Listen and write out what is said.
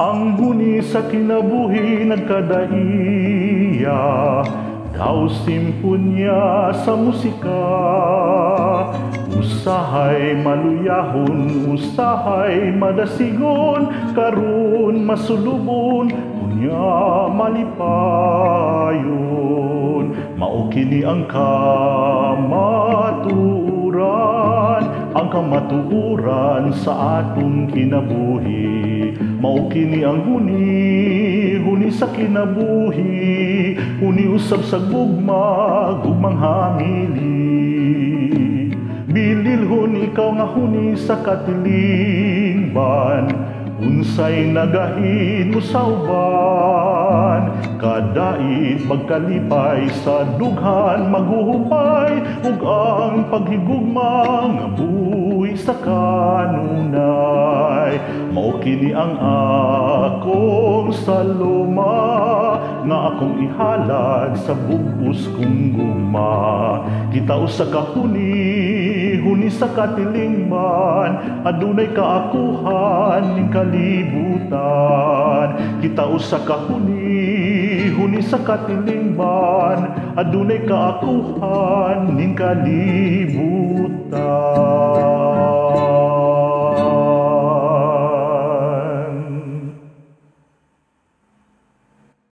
Ang huni sa kinabuhi nagkadaiya, daw simpunya sa musika. Usahay maluyahon, usahay madasigon, karun masulubon, kunya malipayon. Mao kini ang kamatuuran sa atong kinabuhi. Mao kini ang huni sa kinabuhi, huni usab sa gugmang hamili. Bililhon ikaw nga huni sa katilingban, unsay nagahin mo sa uban. Kadait magkalipay sa dughan maghuhupay, ug ang paghigugma nga buhi sa kanunay. Mao kini ang akong saluma, nga akong ihalad sa bugos kong gugma. Kita usa ka huni sa katilingban, adunay kaakuhan ning kalibutan. Kita usa ka huni sa katilingban, adunay kaakuhan ning kalibutan.